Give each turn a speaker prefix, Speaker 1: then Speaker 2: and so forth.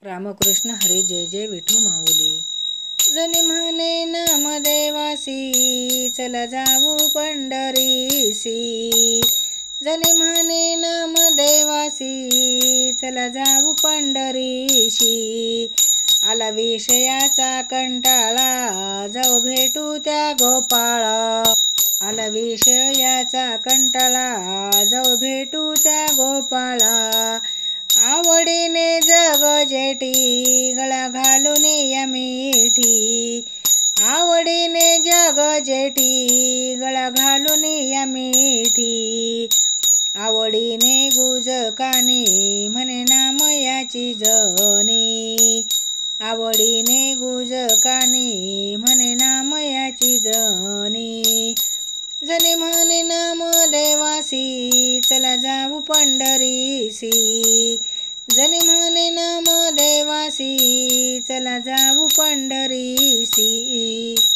Speaker 1: रामकृष्ण हरी जय जय विठू माऊली। जनी म्हणे नामदेवासी चला जाऊ पंढरीसी। जनी म्हणे नामदेवासी चला जाऊ पंढरीशी। आला विषयाचा कंटाळा जाऊ भेटू त्या गोपाळा। आला विषयाचा कंटाळा जाऊ भेटू त्या गोपाळा। आवडीने जग जेठी गळा घालून या मिठी। आवडीने जग जेठी गळा घालून या मिठी। आवडीने गुज कानी म्हणे नाम याची जनी। आवडीने गुज कानी म्हणे नाम याची जनी। जनी म्हणे नाम देवासी चला जाऊ पंढरीसी। जनी म्हणे नाम देवासी चला जाऊ पंढरीसी।